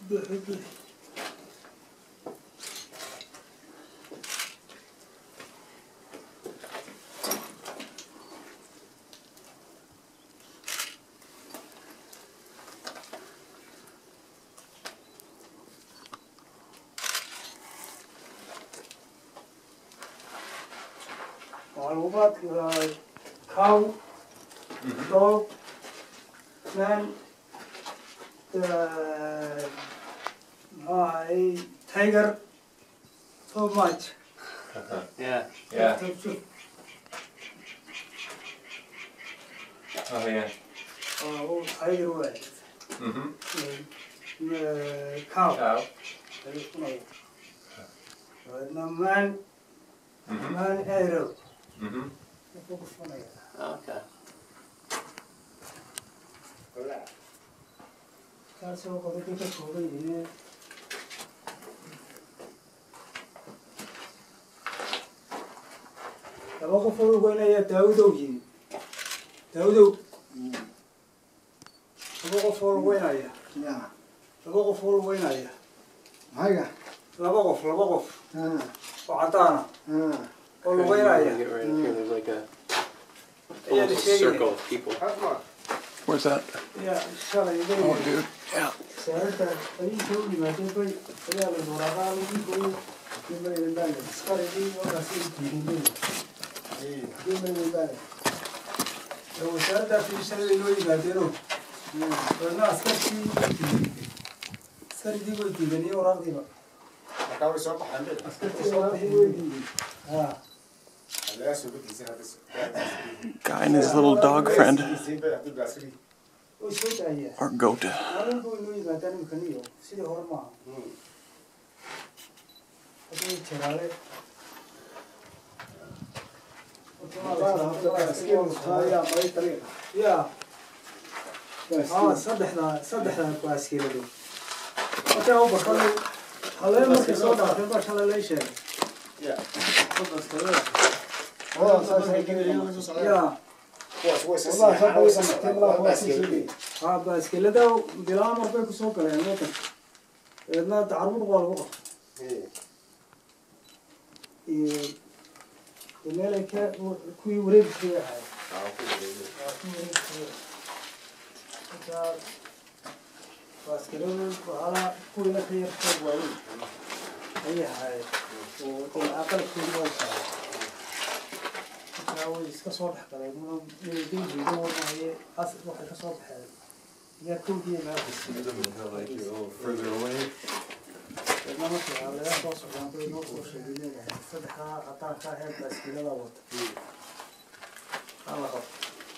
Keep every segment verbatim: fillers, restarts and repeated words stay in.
معلومات cow, dog, man, uh, tiger, so much. Yeah. Yeah. Oh yeah. Oh, tiger way. Mhm. Uh, cow. Cow. No, man, Mhm. man, arrow. Mhm. Okay. That's all the difficult in The local for when I had Dodo. Dodo. The local for when I Yeah. The local for when I Hiya. Laboff, Laboff, Ah. Patana, Ah. or Okay, when you wanna I get right up here. There's like a, Yeah, almost the a circle of people. Where's that? Yeah, shall I do? Oh, dude. Yeah. Sarata, I told you, I think I realized what I was doing. You may remember, Scotty, what I see, you may remember. So, Sarata, you said, you know, you know, but not Scotty. Sardi will be the new Ragiva. Ah, Guy and his little dog friend. oh, so yeah. Or goat. I don't know if I can can you see the hormone. I think Charlie. Yeah. Ah, صدحنا صدحنا باسكيلو. أنت أو بخلي خلينا مركز صوت عشان بس على ليش. Yeah. يا. آه باسكيلو ده بلا ما بيكون سوق له يعني مثلا. إذا تعرفون قالوا بقى. إيه. الملكة كوي ورد فيها. باسكيلو على كل خير شوي هي هاي والعقل كل وجه هو يسكسر حتى لأنه يجي يدور هي أصل واحد كسر حاله هي كل دي ما Further away. لما مثلا على لا توصل عن طريق نوصل شديدين يعني صدقها قطع كاهل باسكيلو ضوط الله خف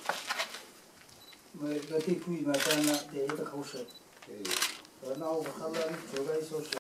ما بدي كوي ما كان دعيتك خوشة. أنا أول خلنا جوجاي سوشي.